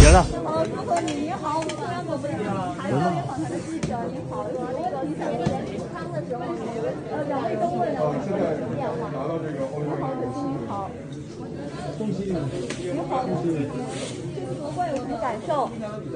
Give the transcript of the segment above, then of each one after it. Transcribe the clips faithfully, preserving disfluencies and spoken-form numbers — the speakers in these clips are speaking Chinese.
了。 好，祝贺你！你好，我们中央广播电视台焦点访谈的记者，您好。有那个你在前平昌的时候，呃，两位都问了我们的变化。你好，可心，你好。 恭喜你！ 你好，恭喜你！这次夺冠有什么感受？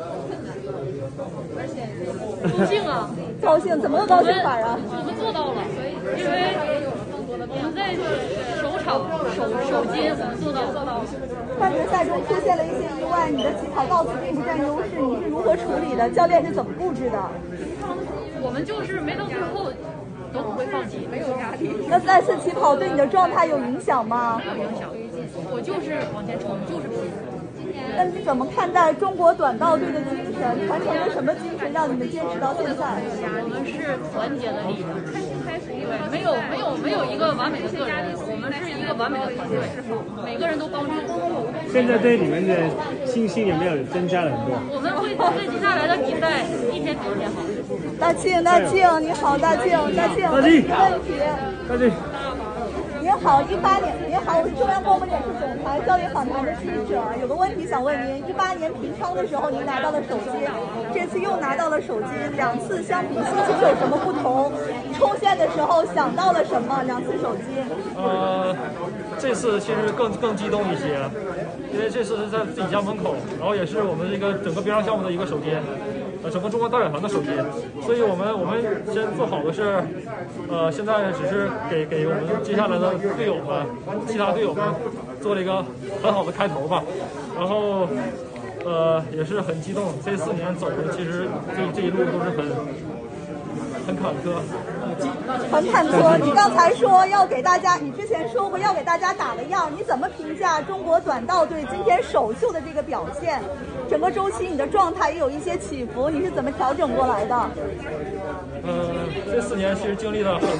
高兴啊！ 高兴，怎么个高兴法啊？ 我们做到了，因为我们在首场首首金，我们做到做到了。 半决赛中出现了一些意外，你的起跑到此并不占优势，你是如何处理的？教练是怎么布置的？ 我们就是没到最后都不会放弃，没有压力。 那再次起跑对你的状态有影响吗？ 没有影响，我就是往前冲，就是拼。 那你怎么看待中国短道队的精神？传承了什么精神让你们坚持到现在？ 我们是团结的力量，对，没有没有没有一个完美的个人，我们是一个完美的团队，每个人都帮助。 现在对你们的信心有没有增加了很多？ 我们会对接下来的比赛一天比一天好。 大庆，大庆，你好，大庆，大庆， 大庆， 问题。 大庆。 您好，一八年，您好，我是中央广播电视总台焦点访谈的记者，有个问题想问您：一八年平昌的时候您拿到了首金，这次又拿到了首金，两次相比心情有什么不同？冲线的时候想到了什么？两次首金。 呃，这次其实更更激动一些，因为这次是在自己家门口，然后也是我们这个整个冰上项目的一个首金。呃，整个中国大远团的首金，所以我们我们先做好的是，呃，现在只是给给我们接下来的队友们，其他队友们做了一个很好的开头吧，然后，呃，也是很激动。这四年走的其实这这一路都是很很坎坷。 很坎坷。你刚才说要给大家，你之前说过要给大家打个样，你怎么评价中国短道队今天首秀的这个表现？整个周期你的状态也有一些起伏，你是怎么调整过来的？ 呃，这四年其实经历了很，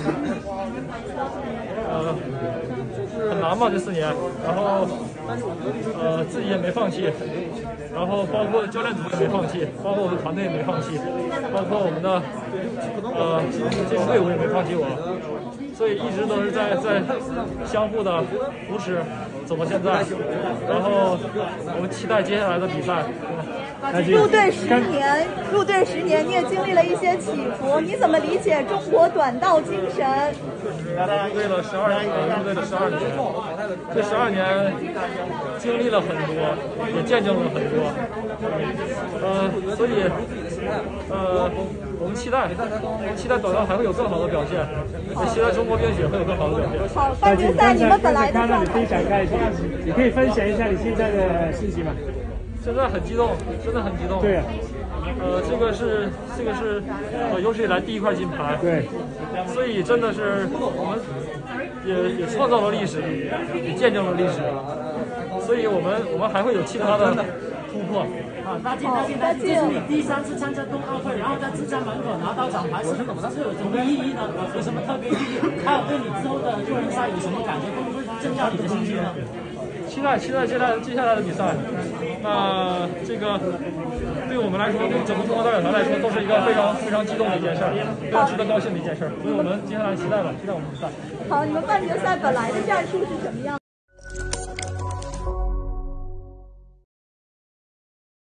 呃，很难吧这四年，然后呃自己也没放弃，然后包括教练组也没放弃，包括我们团队也没放弃，包括我们的呃这支队伍也没放弃我，所以一直都是在在相互的扶持走到现在，然后我们期待接下来的比赛。 入队十年，入队十年，你也经历了一些起伏，你怎么理解中国短道精神？ 入队了十二年，入队了十二年，这十二年经历了很多，也见证了很多，呃，所以，呃，我们期待，期待短道还会有更好的表现，也期待中国冰雪会有更好的表现。 好，半决赛你们本来的状态。 你分享开心，你可以分享一下你现在的信息吗？ 现在很激动，真的很激动。 对啊。 呃，这个是这个是呃有史以来第一块金牌。 对。 所以真的是我们也也创造了历史，也见证了历史。所以我们我们还会有其他的突破。 啊，大靖，大靖，大靖，这是你第三次参加冬奥会，然后在自家门口拿到奖牌，是是有什么意义呢？有什么特别意义？还有对你之后的个人赛有什么感觉？会不会增加你的信心呢？ 期待期待接下来接下来的比赛，那这个对我们来说，对整个中国大远团来说，都是一个非常非常激动的一件事，非常值得高兴的一件事。所以我们接下来期待吧，期待我们比赛。 好，你们半决赛本来的战术是什么样？